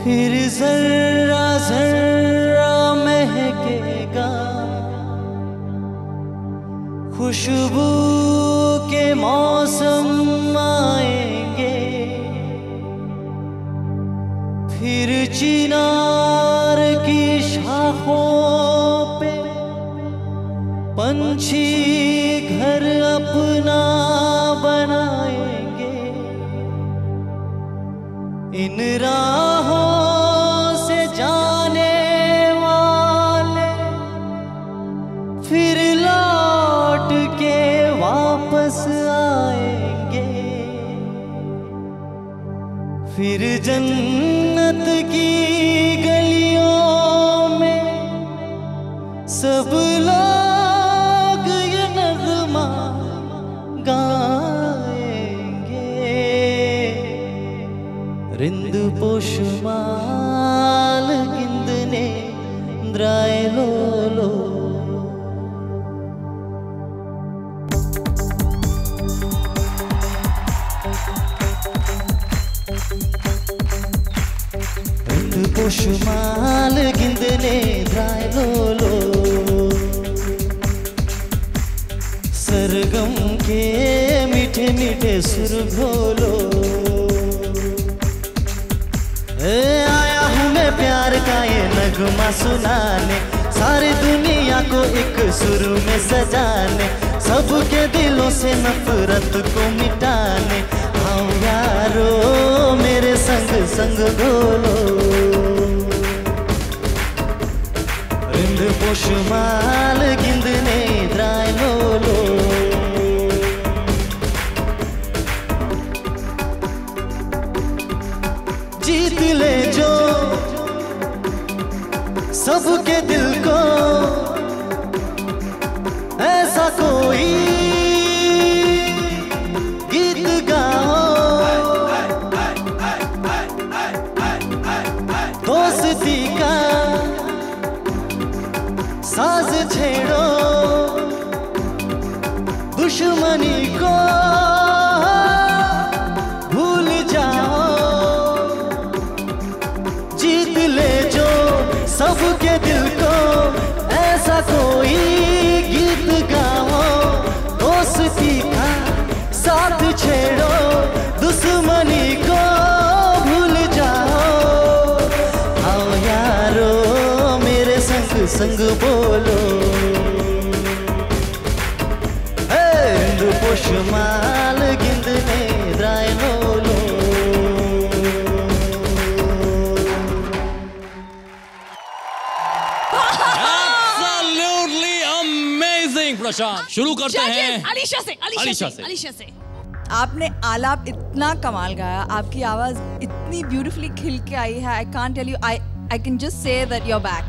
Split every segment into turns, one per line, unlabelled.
फिर जर्रा जर्रा महकेगा, खुशबू के मौसम आएंगे, फिर चिनार की शाखों पे पंछी घर अपना बनाएंगे। इन राहों से जाने वाले फिर लौट के वापस आएंगे, फिर जन्नत की गलियों में सब लोग ये नगमा गाएंगे। रिंद पोशमाल गिंदने द्राय लोलो, रिंद पोशमाल गिंदने द्राय लोलो, सरगम के मीठे मीठे सुर घोलो। आया हूँ मैं प्यार का ये नगमा सुनाने, सारी दुनिया को एक सुर में सजाने, सबके दिलों से नफरत को मिटाने। आओ यारो मेरे संग संग घोलो, रिंद पोशमाल गिंदने द्राय लोलो। जीत ले जो सबके दिल को, ऐसा कोई गीत गाओ, दोस्ती का साज छेड़ो, दुश्मनी को भूल जाओ। जीत ले जो सबके दिल को, ऐसा कोई गीत गाओ, दोस्ती का साथ छेड़ो, दुश्मनी को भूल जाओ। आओ यारो मेरे संग संग बोलो, रिंद पोशमाल गिंदने द्राय लोलो।
प्रशांत, शुरू करते हैं
अलीशा से। आपने आलाप इतना कमाल गाया, आपकी आवाज इतनी ब्यूटीफुली खिल के आई है। I can't tell you, I can just say that you are back.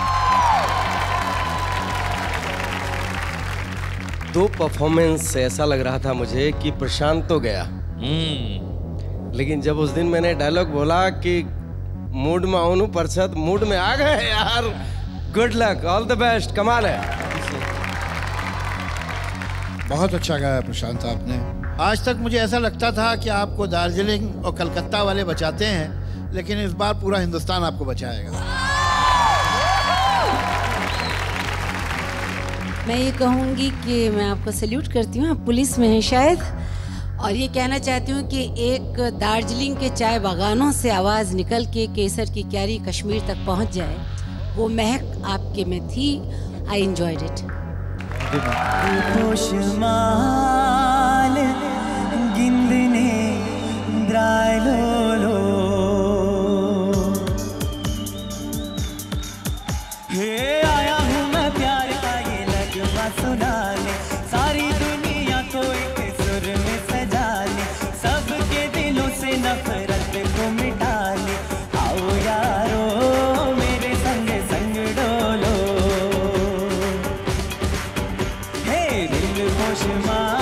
दो परफॉर्मेंस से ऐसा लग रहा था मुझे कि प्रशांत तो गया, लेकिन जब उस दिन मैंने डायलॉग बोला कि मूड में आऊं परसत, मूड में आ गए यार। Good luck, all the best, कमाल है।
बहुत अच्छा गाया प्रशांत साहब ने। आज तक मुझे ऐसा लगता था कि आपको दार्जिलिंग और कलकत्ता वाले बचाते हैं, लेकिन इस बार पूरा हिंदुस्तान आपको बचाएगा।
मैं ये कहूँगी कि मैं आपको सैल्यूट करती हूँ, आप पुलिस में हैं शायद, और ये कहना चाहती हूँ कि एक दार्जिलिंग के चाय बागानों से आवाज़ निकल के केसर की क्यारी कश्मीर तक पहुँच जाए, वो महक आपके में थी। I enjoyed it.
पोशमाल गिंदने द्राय लोलो, हे आया हूँ मैं प्यार का ये नगमा सुनाने, सारी दुनिया को एक सुर में सजाने, सबके दिलों से नफरत को मिटाने। आओ यारो मेरे संग संग डोलो, हे दिल पोशमाल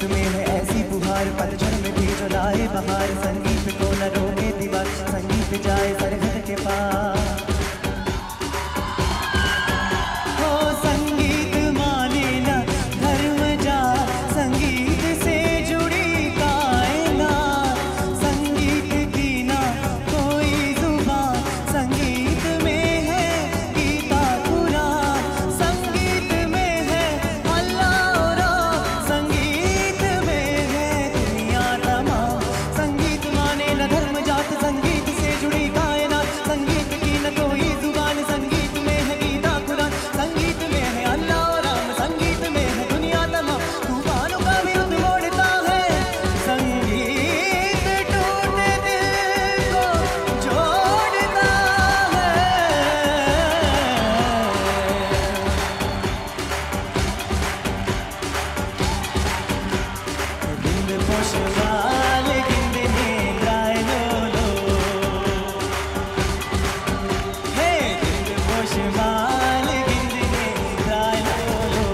संगीत में है ऐसी बुहार, पतझड़ में भी जो लाए बहार, संगीत को न रोके दीवार, संगीत जाए सरहद के पार। हो संगीत माने ना धर्म जा, संगीत से जुड़ी कायनात, संगीत की ना कोई जुबान, संगीत में है गीता कुरान, संगीत में है अल्लाह और संगीत में है दुनिया तमाम। संगीत माने न धर्म जात, संगीत से जुड़ी कायनात, संगीत की न कोई जुबान, संगीत में है गीता कुरान, संगीत में है अल्लाह और राम, संगीत में है दुनिया तमाम। तूफानों का विरुद्ध मोड़ता है संगीत, टूटे दिल को जोड़ता है। गिंद पोशवाल गिंद नेंद्राय लोलो, हे गिंद पोशवाल गिंद नेंद्राय लोलो।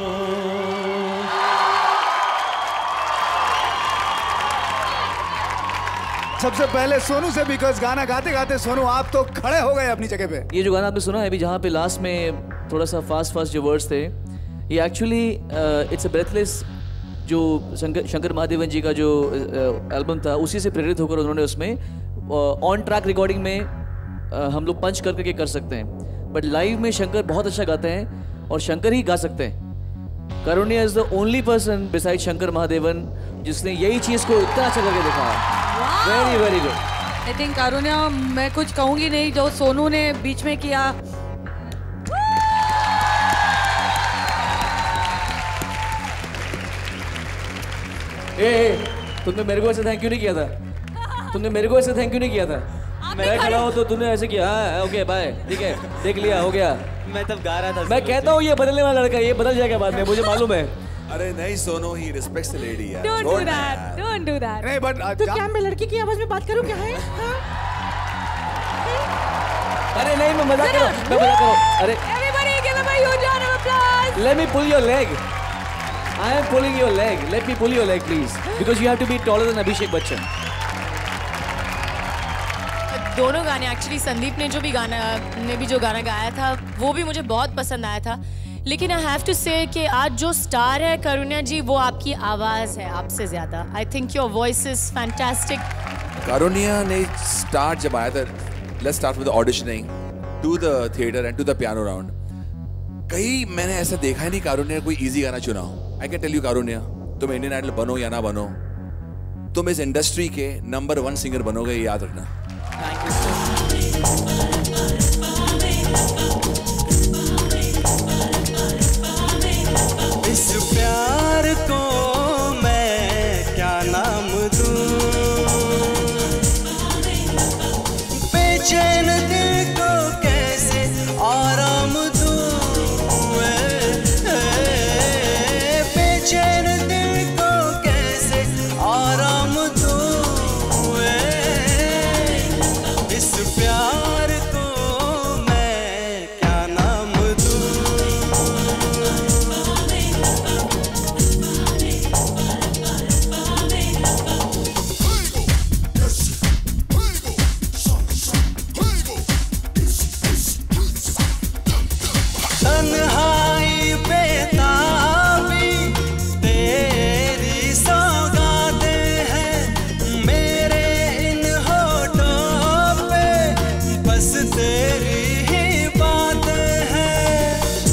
सबसे पहले सोनू से, बिकॉज गाना गाते गाते सोनू आप तो खड़े हो गए अपनी जगह पे।
ये जो गाना आपने सुना है अभी, जहाँ पे लास्ट में थोड़ा सा फास्ट जो वर्ड्स थे, ये एक्चुअली इट्स अ ब्रेथलेस, जो शंकर महादेवन जी का जो एल्बम था उसी से प्रेरित होकर उन्होंने उसमें ऑन ट्रैक रिकॉर्डिंग में हम लोग पंच करके कर सकते हैं, बट लाइव में शंकर बहुत अच्छा गाते हैं और शंकर ही गा सकते हैं। Karunya is the only person beside Shankar Mahadevan जिसने यही चीज़ को इतना अच्छा करके दिखाया। Very very good.
I think Karunya, मैं कुछ कहूंगी नहीं, जो सोनू ने बीच में किया।
तुमने मेरे को ऐसे थैंक यू नहीं किया था, तुमने मेरे को ऐसे थैंक यू नहीं किया था। मैं खड़ा हूँ तो तूने ऐसे किया, हाँ ओके बाय, ठीक है देख लिया हो गया।
मैं तब गा रहा था।
मैं कहता हूँ ये बदलने वाला लड़का, ये बदल जाएगा बाद में, मुझे मालूम है।
अरे नहीं Sonu, he respects the lady यार।
Don't do that. Don't do that.
नहीं बट
तो क्या मैं लड़की की आवाज में बात करूं क्या है?
अरे नहीं मैं मजाक कर रहा हूँ, मैं मजाक कर रहा हूँ। अरे
Everybody give him a huge round of applause.
let me pull your leg. I am pulling your leg. Let me pull your leg please, because you have to be taller than Abhishek Bachchan.
दोनों गाने actually Sandeep ने जो गाना गाया था वो भी मुझे बहुत पसंद आया था, लेकिन आई हैव टू से कि आज जो स्टार है कारुण्या जी, वो आपकी आवाज़ है आपसे ज़्यादा। I think your voice is fantastic.
Karunya ने स्टार्ट जब आया था, let's start with auditioning to the theatre and to the piano round, कहीं मैंने ऐसा देखा ही नहीं कारुण्या कोई इजी गाना चुना हो। I can tell you Karunya, तुम इंडियन आइडल बनो या ना बनो, तुम इस इंडस्ट्री के नंबर 1 सिंगर बनोगे, ये याद रखना।
इस प्यार को मैं क्या नाम दूं, बेचैन दिल को कैसे आराम दूं, बेचैन दिल को कैसे आराम दूं, इस प्यार को मैं क्या नाम दूं। तन्हाई बेताबी तेरी सौगातें हैं, मेरे इन होठों पे बस तेरी ही बातें हैं।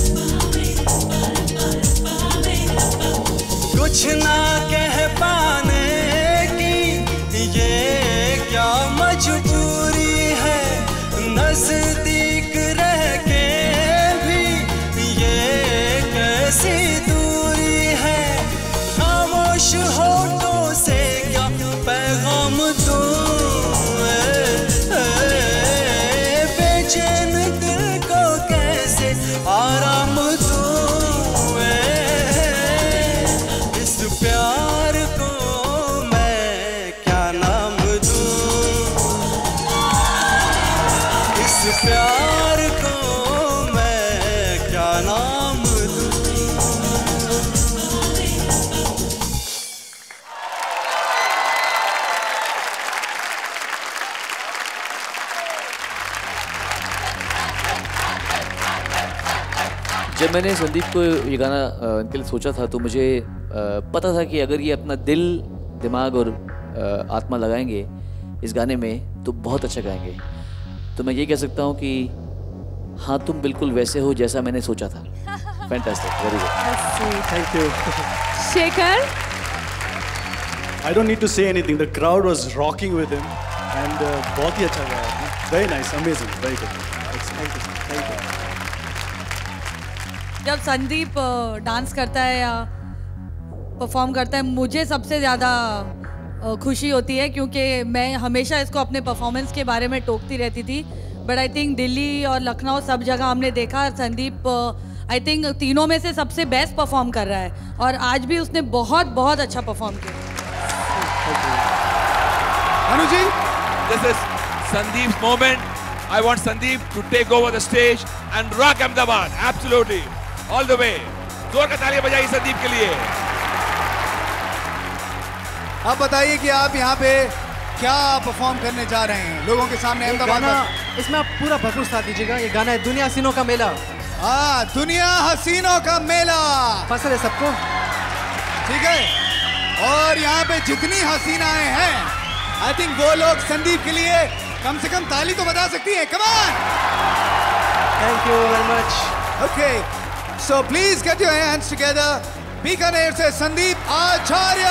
कुछ ना कह पाने की ये क्या मजबूरी है, नजदीक रह के कैसी दूरी है, खामोश होठों से क्या पैगाम दूं, बेचैन दिल को कैसे आराम दूं, इस
जब मैंने संदीप को ये गाना इनके लिए सोचा था तो मुझे पता था कि अगर ये अपना दिल, दिमाग और आत्मा लगाएंगे इस गाने में तो बहुत अच्छा गाएंगे। तो मैं ये कह सकता हूँ कि हाँ, तुम बिल्कुल वैसे हो जैसा मैंने सोचा था। Fantastic, very good,
thank you.
Shekhar,
I don't need to say anything. The crowd was rocking with him, and बहुत ही अच्छा गाया। Very nice, amazing, very good. Thank you, thank you.
जब संदीप डांस करता है या परफॉर्म करता है, मुझे सबसे ज़्यादा खुशी होती है, क्योंकि मैं हमेशा इसको अपने परफॉर्मेंस के बारे में टोकती रहती थी। बट आई थिंक दिल्ली और लखनऊ सब जगह हमने देखा संदीप आई थिंक तीनों में से सबसे बेस्ट परफॉर्म कर रहा है, और आज भी उसने बहुत बहुत अच्छा परफॉर्म किया।
Anuji,
this is Sandeep's moment. I want Sandeep to take over the stage and rock Ahmedabad. Absolutely, all the way. जोर का तालियां बजाइए संदीप के लिए।
आप बताइए कि आप यहाँ पे क्या परफॉर्म करने जा रहे हैं लोगों के सामने अहमदाबाद में?
इसमें आप पूरा भरपूर साथ दीजिएगा। ये गाना है दुनिया हसीनों का मेला।
हाँ, दुनिया हसीनों का मेला
पसंद है सबको?
ठीक है, और यहाँ पे जितनी हसीनाएं हैं, आई थिंक वो लोग संदीप के लिए कम से कम ताली तो बजा सकती हैं। Come on,
thank you very much.
Okay, so please get your hands together. Bikaner से संदीप आचार्य।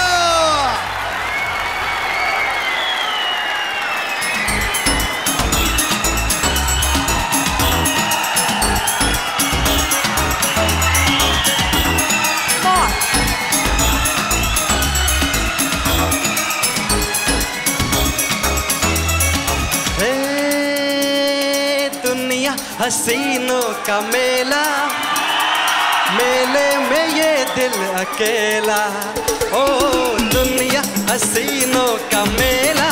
हसीनों का मेला, मेले में ये दिल अकेला। ओ दुनिया हसीनों का मेला,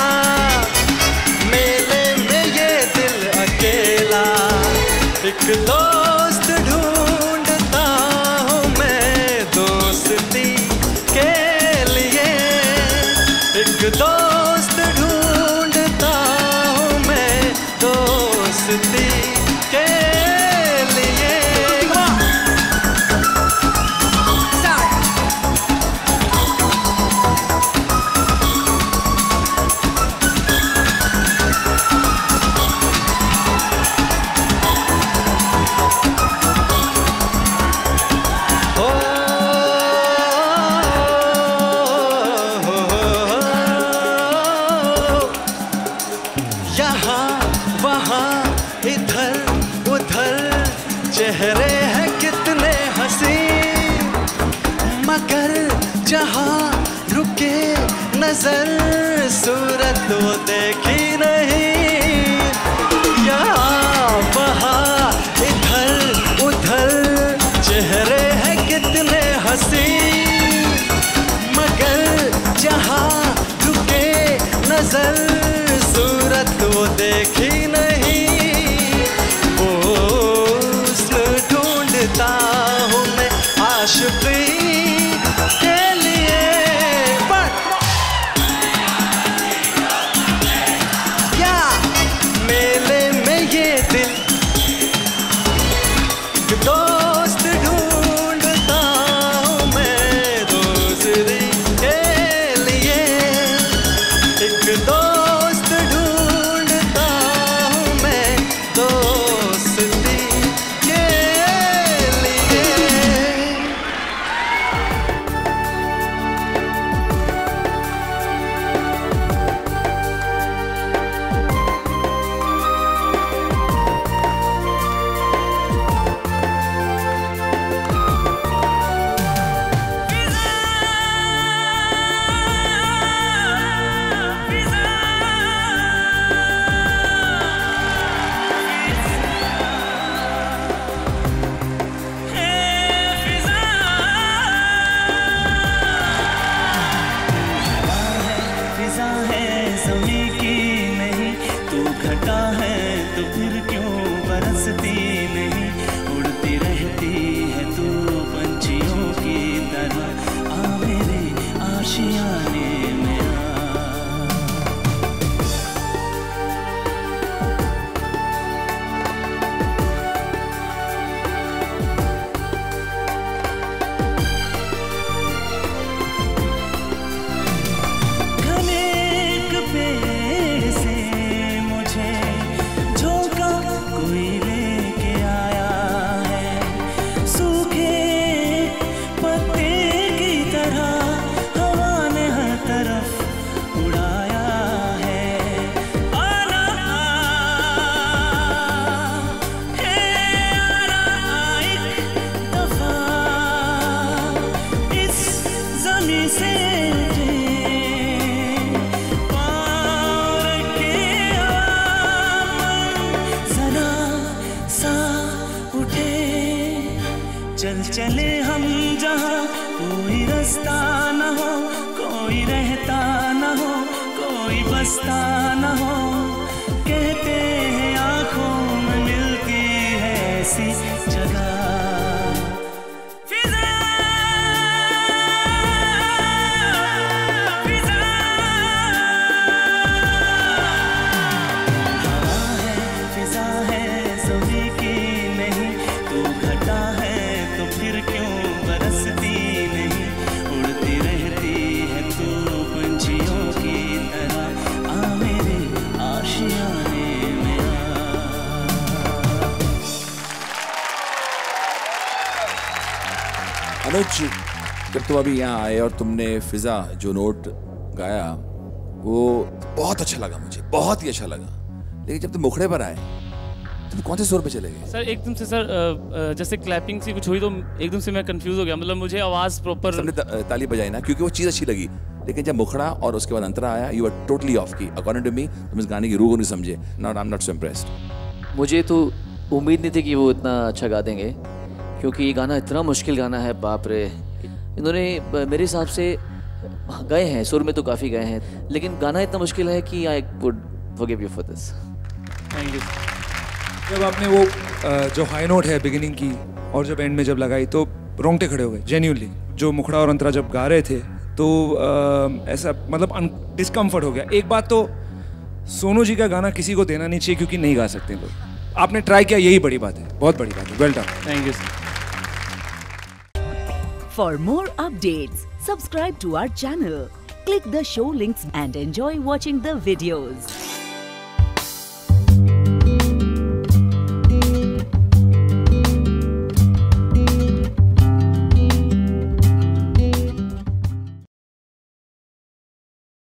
मेले में ये दिल अकेला। एक दोस्त ढूंढता हूँ मैं दोस्ती के लिए, एक दोस्त ढूंढता हूँ मैं दोस्ती के लिए। यहाँ वहाँ इधर उधर चेहरे हैं कितने हंसी, मगर जहाँ रुके नजर सूरत वो देखी नहीं। यहाँ वहाँ इधर उधर चेहरे हैं कितने हंसी, मगर जहाँ रुके नजर सूरत वो देखी नहीं। ढूंढता हूँ मैं आशिकी के लिए। क्या मेले में ये दिल दोस्त ढूंढता हूँ मैं दोस्ती के लिए, एक दोस्त ढूंढता हूँ मैं दोस्ती के लिए।
उसी से उठे, पाँव रखे जरा सा उठे, चल चले हम जहाँ कोई रास्ता न हो, कोई रहता न हो, कोई बसता न हो। कहते हैं आँखों में मिलती है ऐसी जगह।
अनुज, जब तुम अभी यहाँ आए और तुमने फिजा जो नोट गाया वो बहुत अच्छा लगा, मुझे बहुत ही अच्छा लगा। लेकिन जब तुम मुखड़े पर आए तुम कौन से सुर पे चले गए?
सर एकदम से सर जैसे क्लैपिंग सी कुछ हुई तो एकदम से मैं कंफ्यूज हो गया, मतलब मुझे आवाज़ प्रॉपर।
सबने ताली बजाई ना क्योंकि वो चीज़ अच्छी लगी, लेकिन जब मुखड़ा और उसके बाद अंतरा आया you are totally off key. According to me तुम इस गाने की रूह को नहीं समझे। Not I am not so impressed.
मुझे तो उम्मीद नहीं थी कि वो इतना अच्छा गा देंगे, क्योंकि ये गाना इतना मुश्किल गाना है, बाप रे। इन्होंने मेरे हिसाब से गए हैं, सुर में तो काफ़ी गए हैं, लेकिन गाना इतना मुश्किल है कि I would forgive you for this.
Thank you.
जब आपने वो जो हाई नोट है बिगिनिंग की और जब एंड में जब लगाई तो रोंगटे खड़े हो गए जेन्युइनली। जो मुखड़ा और अंतरा जब गा रहे थे तो ऐसा मतलब डिस्कम्फर्ट हो गया। एक बात तो सोनू जी का गाना किसी को देना नहीं चाहिए क्योंकि नहीं गा सकते लोग। आपने ट्राई किया, यही बड़ी बात है, बहुत बड़ी बात है। Well done.
Thank you sir.
For more updates, subscribe to our channel, click the show links and enjoy watching the videos.